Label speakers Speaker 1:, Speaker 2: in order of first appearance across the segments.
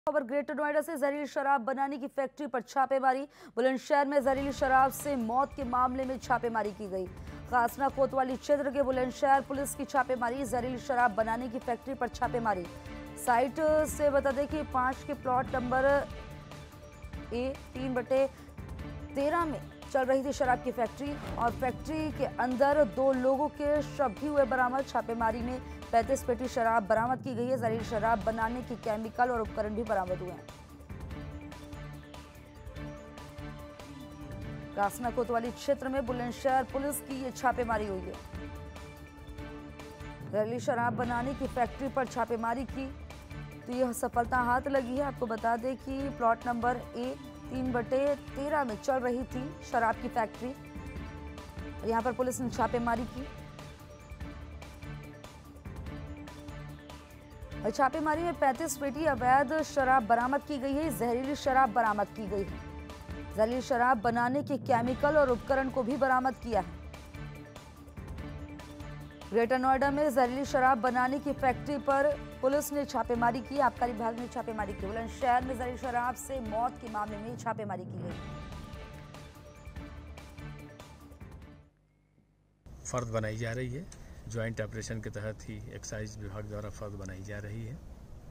Speaker 1: खबर ग्रेटर नोएडा से जहरीली शराब बनाने की फैक्ट्री पर छापेमारी। बुलंदशहर में जहरीली शराब से मौत के मामले में छापेमारी की गई। खासना कोतवाली क्षेत्र के बुलंदशहर पुलिस की छापेमारी। जहरीली शराब बनाने की फैक्ट्री पर छापेमारी। साइट से बता दें कि 5 के प्लॉट नंबर ए 3/13 में चल रही थी शराब की फैक्ट्री और फैक्ट्री के अंदर 2 लोगों के शव भी हुए बरामद। छापेमारी में 35 पेटी शराब बरामद की गई है। जहरीली शराब बनाने की केमिकल और उपकरण भी बरामद हुए हैं। कासना कोतवाली क्षेत्र में बुलंदशहर पुलिस की ये छापेमारी हुई है। जहरीली शराब बनाने की फैक्ट्री पर छापेमारी की तो यह सफलता हाथ लगी है। आपको बता दें कि प्लॉट नंबर ए 3/13 में चल रही थी शराब की फैक्ट्री। यहां पर पुलिस ने छापेमारी की। छापेमारी में 35 पेटी अवैध शराब बरामद की गई है। जहरीली शराब बरामद की गई है। जहरीली शराब बनाने के केमिकल और उपकरण को भी बरामद किया है। ग्रेटर नोएडा में जहरीली शराब बनाने की फैक्ट्री पर पुलिस ने छापेमारी की। आबकारी विभाग ने छापेमारी की। बुलंदशहर में जहरीली शराब से मौत के मामले में छापेमारी की गई।
Speaker 2: फर्द बनाई जा रही है। ज्वाइंट ऑपरेशन के तहत ही एक्साइज विभाग द्वारा फर्द बनाई जा रही है।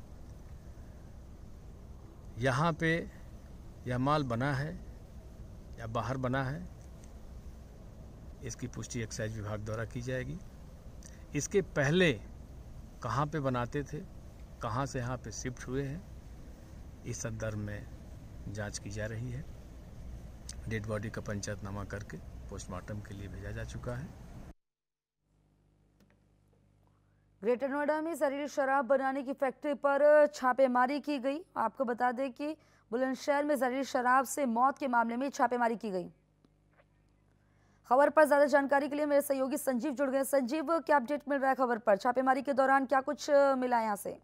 Speaker 2: यहाँ पे यह माल बना है या बाहर बना है, इसकी पुष्टि एक्साइज विभाग द्वारा की जाएगी। इसके पहले कहाँ पे बनाते थे, कहाँ से यहाँ पे शिफ्ट हुए हैं, इस संदर्भ में जांच की जा रही है। डेड बॉडी का पंचायतनामा करके पोस्टमार्टम के लिए भेजा जा चुका है।
Speaker 1: ग्रेटर नोएडा में जहरीली शराब बनाने की फैक्ट्री पर छापेमारी की गई। आपको बता दें कि बुलंदशहर में जहरीली शराब से मौत के मामले में छापेमारी की गई। खबर पर ज्यादा जानकारी के लिए मेरे सहयोगी संजीव जुड़ गए। संजीव, क्या अपडेट मिल रहा है खबर पर? छापेमारी के दौरान क्या कुछ मिला यहाँ से?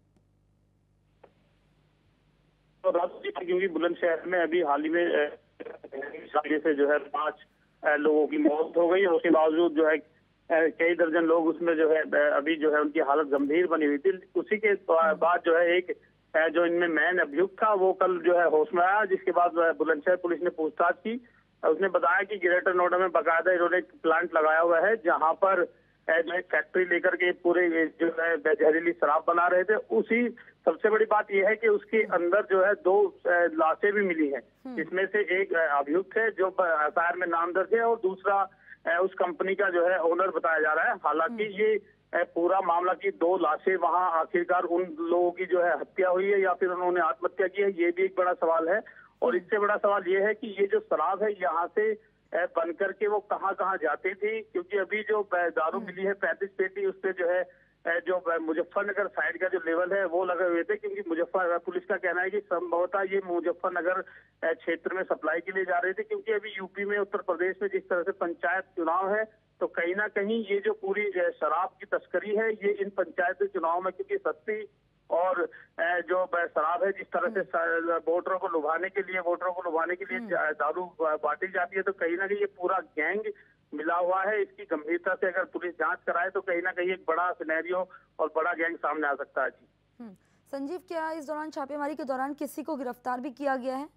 Speaker 3: तो क्योंकि बुलंदशहर में अभी हाल ही में से जो है 5 लोगों की मौत हो गई और उसके बावजूद जो है कई दर्जन लोग उसमें जो है अभी जो है उनकी हालत गंभीर बनी हुई थी। उसी के बाद जो है एक जो इनमें मैन अभियुक्त था वो कल जो है होश में आया, जिसके बाद बुलंदशहर पुलिस ने पूछताछ की। उसने बताया कि ग्रेटर नोएडा में बाकायदा इन्होंने एक प्लांट लगाया हुआ है जहां पर जो एक फैक्ट्री लेकर के पूरे जो है जहरीली शराब बना रहे थे। उसी सबसे बड़ी बात यह है कि उसके अंदर जो है 2 लाशें भी मिली हैं। इसमें से एक अभियुक्त है जो एफआईआर में नाम दर्ज है और दूसरा उस कंपनी का जो है ओनर बताया जा रहा है। हालांकि ये पूरा मामला की 2 लाशें वहां आखिरकार उन लोगों की जो है हत्या हुई है या फिर उन्होंने आत्महत्या की है, ये भी एक बड़ा सवाल है। और इससे बड़ा सवाल ये है कि ये जो शराब है यहाँ से बन करके वो कहाँ कहाँ जाती थी, क्योंकि अभी जो दारू मिली है 35 पेटी, उससे जो है जो मुजफ्फरनगर साइड का जो लेवल है वो लगे हुए थे, क्योंकि मुजफ्फर पुलिस का कहना है कि संभवतः ये मुजफ्फरनगर क्षेत्र में सप्लाई के लिए जा रहे थे। क्योंकि अभी यूपी में, उत्तर प्रदेश में जिस तरह से पंचायत चुनाव है, तो कहीं ना कहीं ये जो पूरी शराब की तस्करी है ये इन पंचायत चुनाव में, क्योंकि सस्ती और जो शराब है जिस तरह से वोटरों को लुभाने के लिए दारू बांटी जाती है, तो कहीं ना कहीं ये पूरा गैंग मिला हुआ है। इसकी गंभीरता से अगर पुलिस जांच कराए तो कहीं ना कहीं एक बड़ा सिनेरियो और बड़ा गैंग सामने आ सकता है। जी
Speaker 1: संजीव, क्या इस दौरान छापेमारी के दौरान किसी को गिरफ्तार भी किया गया है?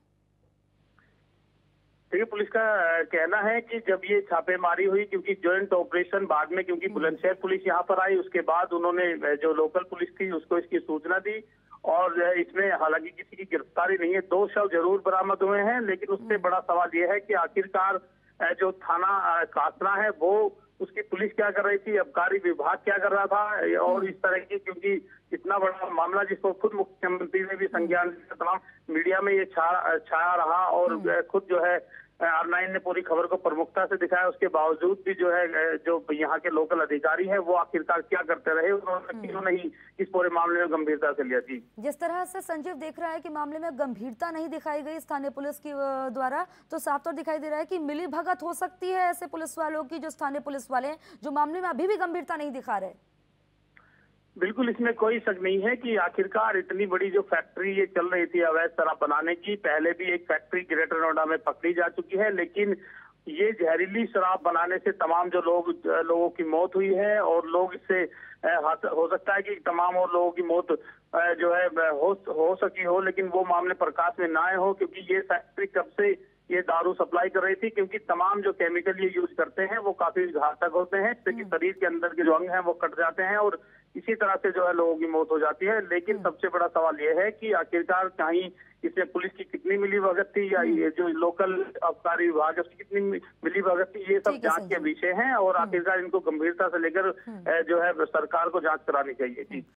Speaker 3: देखिए, पुलिस का कहना है कि जब ये छापेमारी हुई, क्योंकि ज्वाइंट ऑपरेशन बाद में, क्योंकि बुलंदशहर पुलिस यहाँ पर आई, उसके बाद उन्होंने जो लोकल पुलिस थी उसको इसकी सूचना दी और इसमें हालांकि किसी की गिरफ्तारी नहीं है। 2 शव जरूर बरामद हुए हैं, लेकिन उससे बड़ा सवाल ये है कि आखिरकार जो थाना कासना है वो उसकी पुलिस क्या कर रही थी, आबकारी विभाग क्या कर रहा था, और इस तरह की, क्योंकि इतना बड़ा मामला जिसको खुद मुख्यमंत्री ने भी संज्ञान लिया, तमाम मीडिया में ये छाया रहा और खुद जो है R9 ने पूरी खबर को प्रमुखता से दिखाया। उसके बावजूद भी जो है जो यहाँ के लोकल अधिकारी हैं वो आखिरकार क्या करते रहे, उन्होंने क्यों नहीं इस पूरे मामले में गंभीरता से लिया। जी,
Speaker 1: जिस तरह से संजीव देख रहा है कि मामले में गंभीरता नहीं दिखाई गई स्थानीय पुलिस की द्वारा, तो साफ तौर दिखाई दे रहा है कि मिली भगत हो सकती है ऐसे पुलिस वालों की, जो स्थानीय पुलिस वाले हैं जो मामले में अभी भी गंभीरता नहीं दिखा रहे।
Speaker 3: बिल्कुल, इसमें कोई शक नहीं है कि आखिरकार इतनी बड़ी जो फैक्ट्री ये चल रही थी अवैध शराब बनाने की, पहले भी एक फैक्ट्री ग्रेटर नोएडा में पकड़ी जा चुकी है, लेकिन ये जहरीली शराब बनाने से तमाम जो लोगों की मौत हुई है, और लोग इससे हो सकता है कि तमाम और लोगों की मौत जो है हो सकी हो, लेकिन वो मामले प्रकाश में ना आए हो, क्योंकि ये फैक्ट्री कब से ये दारू सप्लाई कर रही थी, क्योंकि तमाम जो केमिकल ये यूज करते हैं वो काफी घातक होते हैं, क्योंकि शरीर के अंदर के जो अंग हैं वो कट जाते हैं और इसी तरह से जो है लोगों की मौत हो जाती है। लेकिन सबसे बड़ा सवाल ये है कि आखिरकार कहीं इसमें पुलिस की कितनी मिलीभगत थी, या ये जो लोकल आबकारी विभाग है उसकी कितनी मिलीभगत थी, ये सब जांच के विषय हैं, और आखिरकार इनको गंभीरता से लेकर जो है सरकार को जांच करानी चाहिए। जी।